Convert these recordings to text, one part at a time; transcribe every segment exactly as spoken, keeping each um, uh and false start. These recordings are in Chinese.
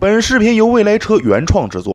本视频由未来车原创制作。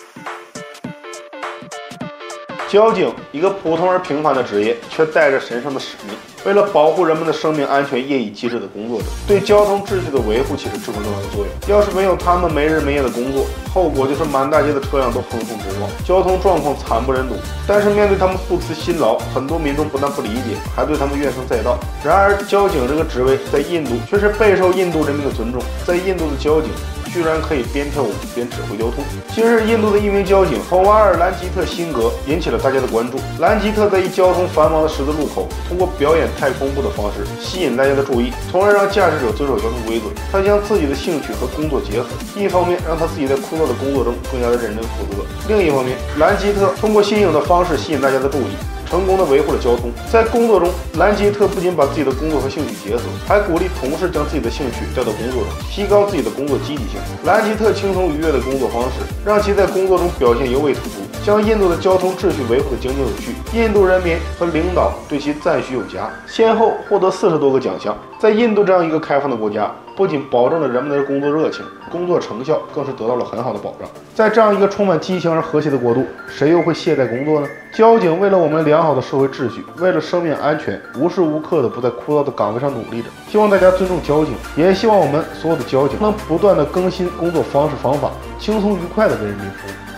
交警，一个普通而平凡的职业，却带着神圣的使命，为了保护人们的生命安全，夜以继日的工作着，对交通秩序的维护起着至关重要的作用。要是没有他们没日没夜的工作，后果就是满大街的车辆都横冲直撞，交通状况惨不忍睹。但是面对他们不辞辛劳，很多民众不但不理解，还对他们怨声载道。然而，交警这个职位在印度却是备受印度人民的尊重，在印度的交警居然可以边跳舞边指挥交通。近日，印度的一名交警法瓦尔·兰吉特辛格引起了大家的关注。兰吉特在一交通繁忙的十字路口，通过表演太空步的方式吸引大家的注意，从而让驾驶者遵守交通规则。他将自己的兴趣和工作结合，一方面让他自己在枯燥的工作中更加的认真负责，另一方面，兰吉特通过新颖的方式吸引大家的注意，成功的维护了交通。在工作中，兰吉特不仅把自己的工作和兴趣结合，还鼓励同事将自己的兴趣带到工作中，提高自己的工作积极性。兰吉特轻松愉悦的工作方式，让其在工作中表现尤为突出，将印度的交通秩序维护得井井有序。印度人民和领导对其赞许有加，先后获得四十多个奖项。在印度这样一个开放的国家，不仅保证了人们的工作热情，工作成效更是得到了很好的保障。在这样一个充满激情而和谐的国度，谁又会懈怠工作呢？交警为了我们良好的社会秩序，为了生命安全，无时无刻的不在枯燥的岗位上努力着。希望大家尊重交警，也希望我们所有的交警能不断的更新工作方式方法，轻松愉快的为人民服务。